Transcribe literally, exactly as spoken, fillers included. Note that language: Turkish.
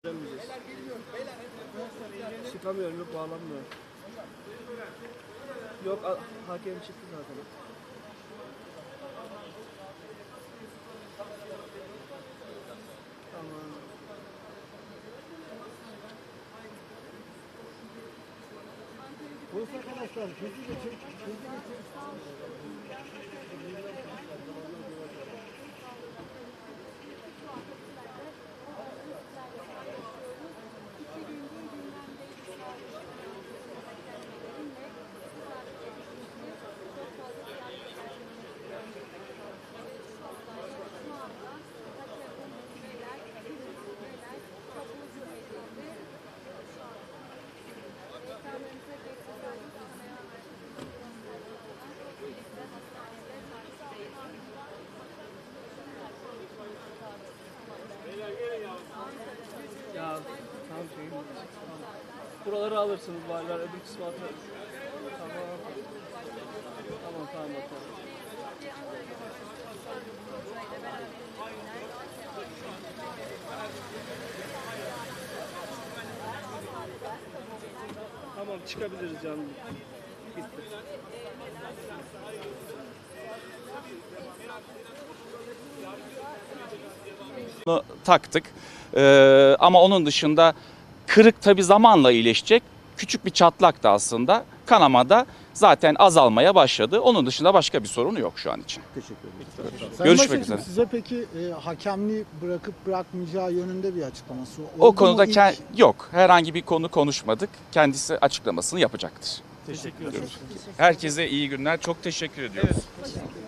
Çıkamıyorum, yok bağlanmıyor. Yok, hakem çıktı zaten. Tamam. Polis arkadaşlar, hızlı geçin, hızlı geçin. Ya tamam şeyim. Tamam. Buraları alırsınız varlar, öbür kısmı atlar. Tamam. Tamam tamam bakalım. Tamam çıkabiliriz canım. Bitti. Taktık. Ee, ama onun dışında kırık tabi zamanla iyileşecek. Küçük bir çatlak da aslında kanamada zaten azalmaya başladı. Onun dışında başka bir sorunu yok şu an için. Teşekkür ederim. Görüşmek üzere. Size peki e, hakemliği bırakıp bırakmayacağı yönünde bir açıklaması oldu O konuda mu ilk? ke- yok. Herhangi bir konu konuşmadık. Kendisi açıklamasını yapacaktır. Teşekkür ederim. Herkese iyi günler. Çok teşekkür ediyoruz. Evet.